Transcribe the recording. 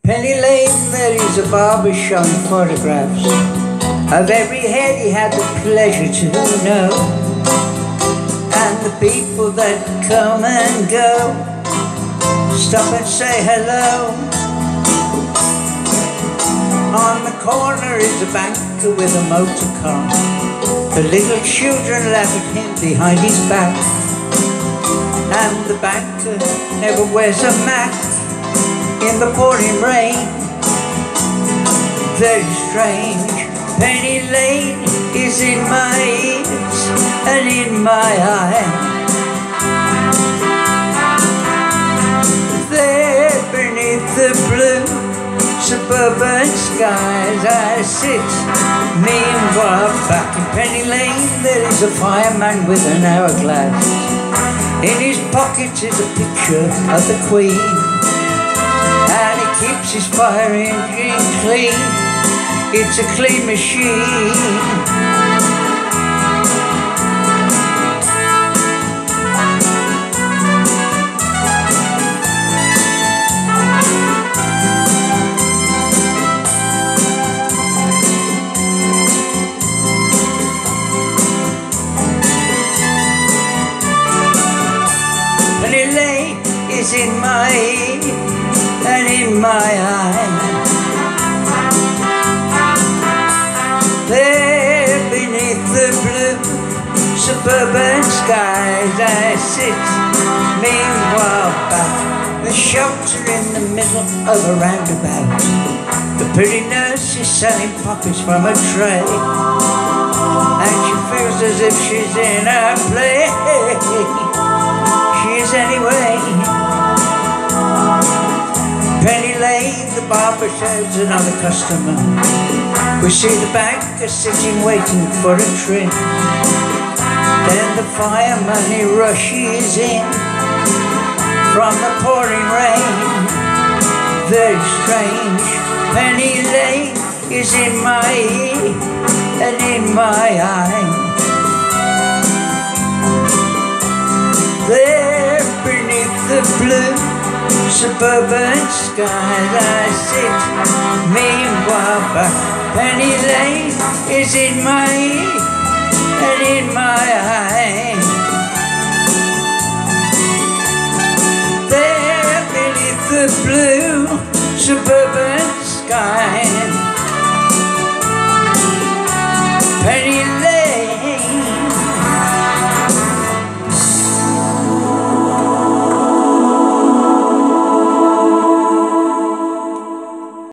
Penny Lane, there is a barber showing photographs of every head he had the pleasure to know, and the people that come and go stop and say hello. On the corner is a banker with a motor car. The little children laugh at him behind his back, and the banker never wears a mask in the pouring rain. Very strange. Penny Lane is in my ears and in my eyes. There beneath the blue suburban skies I sit. Meanwhile back in Penny Lane there is a fireman with an hourglass. In his pocket is a picture of the Queen, and he keeps his fire engine clean. It's a clean machine. Penny Lane is in my ear and in my eye. There beneath the blue suburban skies I sit. Meanwhile back, the shelter in the middle of a roundabout, the pretty nurse is selling poppies from a tray, and she feels as if she's in a play. She is anyway. Penny Lane, the barber shows another customer. We see the banker sitting waiting for a trim. Then the fireman he rushes in from the pouring rain. Very strange. Penny Lane is in my ear and in my eye. There beneath the blue suburban skies I sit. Meanwhile back, Penny Lane is in my ear and in my eye.